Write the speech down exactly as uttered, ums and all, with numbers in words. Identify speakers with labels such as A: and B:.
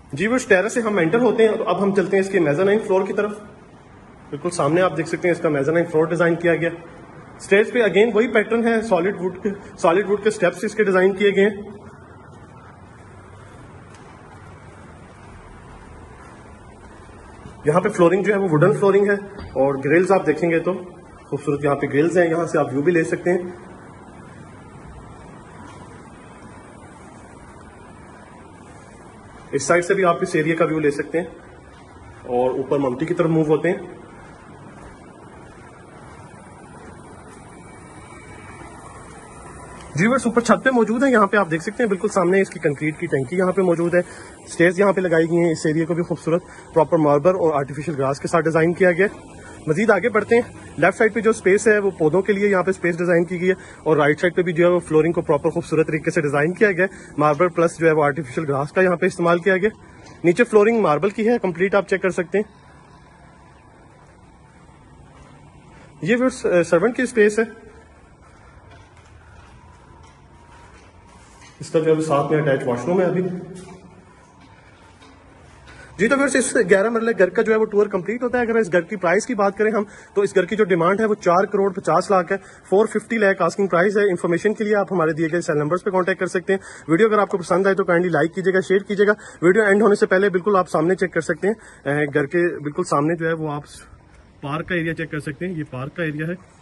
A: जी वो टेरेस से हम एंटर होते हैं, तो अब हम चलते हैं इसके मेज़ानाइन फ्लोर की तरफ। बिल्कुल सामने आप देख सकते हैं इसका मेज़ानाइन फ्लोर डिजाइन किया गया। स्टेज पे अगेन वही पैटर्न है, सॉलिड वुड के सॉलिड वुड के स्टेप्स इसके डिजाइन किए गए हैं। यहाँ पे फ्लोरिंग जो है वो वुडन फ्लोरिंग है और ग्रिल्स आप देखेंगे तो खूबसूरत यहाँ पे ग्रिल्स हैं, यहाँ से आप व्यू भी ले सकते हैं। इस साइड से भी आप इस एरिया का व्यू ले सकते हैं और ऊपर ममटी की तरफ मूव होते हैं। व्यूअर्स ऊपर छत पे मौजूद है, यहाँ पे आप देख सकते हैं बिल्कुल सामने इसकी कंक्रीट की टंकी यहाँ पे मौजूद है। स्टेज यहाँ पे लगाई गई हैं। इस एरिया को भी खूबसूरत प्रॉपर मार्बल और आर्टिफिशियल ग्रास के साथ डिजाइन किया गया। मजीद आगे बढ़ते हैं। लेफ्ट साइड पे जो स्पेस है वो पौधों के लिए यहाँ पे स्पेस डिजाइन की गई है और राइट साइड पे भी जो है वो फ्लोरिंग को प्रॉपर खूबसूरत तरीके से डिजाइन किया गया। मार्बल प्लस जो है वो आर्टिफिशियल ग्रास का यहाँ पे इस्तेमाल किया गया। नीचे फ्लोरिंग मार्बल की है, कंप्लीट आप चेक कर सकते हैं। ये सर्वेंट की स्पेस है, इसका जो है साथ में अटैच वॉशरूम है अभी। जी तो फिर इस ग्यारह मरले घर का जो है वो टूर कंप्लीट होता है। अगर इस घर की प्राइस की बात करें हम तो इस घर की जो डिमांड है वो चार करोड़ पचास लाख है। Four fifty lakh asking price है। इन्फॉर्मेशन के लिए आप हमारे दिए गए सेल नंबर्स पे कांटेक्ट कर सकते हैं। वीडियो अगर आपको पसंद आए तो काइंडली लाइक कीजिएगा, शेयर कीजिएगा। वीडियो एंड होने से पहले बिल्कुल आप सामने चेक कर सकते हैं, घर के बिल्कुल सामने जो है वो आप पार्क का एरिया चेक कर सकते हैं। ये पार्क का एरिया है।